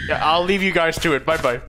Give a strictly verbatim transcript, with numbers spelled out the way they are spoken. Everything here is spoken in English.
Yeah, I'll leave you guys to it. Bye bye.